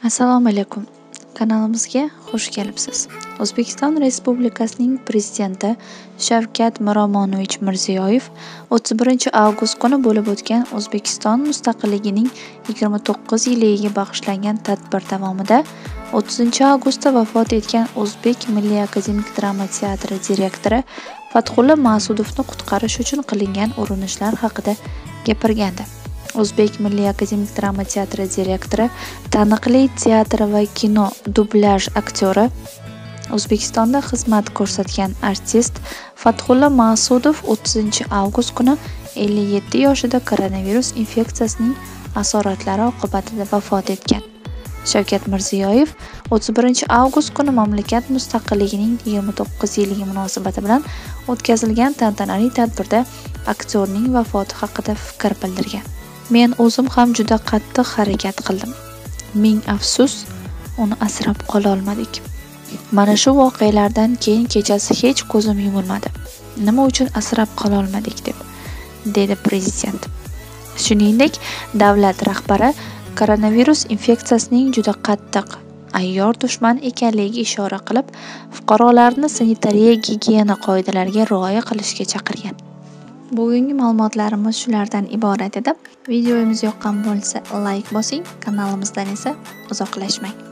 Assalomu alaykum. Kanalimizga xush kelibsiz. O'zbekiston Respublikasining prezidenti Shavkat Miromonovich Mirziyoyev 31 avgust kuni bo'lib o'tgan O'zbekiston mustaqilligining 29 yiliga bag'ishlangan tadbir davomida 30 avgustda vafot etgan O'zbek Milliy akademik drama teatri direktori Fathulla Ma'sudovni qutqarish uchun qilingan urinishlar haqida gapirgandi. O'zbek Milliy akademik drama teatri direktori, taniqli teatr va kino dublyaj aktyori, O'zbekistonda xizmat ko'rsatgan artist Fathulla Ma'sudov 30 avgust kuni 57 yoshida koronavirus infeksiyasining asoratlari oqibatida vafot etgan. Shavkat Mirziyoyev 31 avgust kuni mamlakat mustaqilligining 29 yilligi munosabati bilan o'tkazilgan tantanali tadbirda aktyorning vafoti haqida fikr bildirgan. Men o'zim ham juda qattiq harakat qildim. Ming afsus, uni asrab qola olmadik. Mana shu voqealardan keyin kechasi hech ko'zim yumilmadi. Nima uchun asrab qola olmadik dedi prezident. Shuningdek, davlat rahbari koronavirus infeksiyasining juda qattiq, ayyor dushman ekanligiga ishora qilib, fuqarolarni sanitariya-gigiyena qoidalariga rioya qilishga chaqirgan. Bugungi ma'lumotlarimiz shulardan iborat edi. Videomiz yoqqan bo'lsa, like bosing, kanalimizdan esa uzoqlashmang.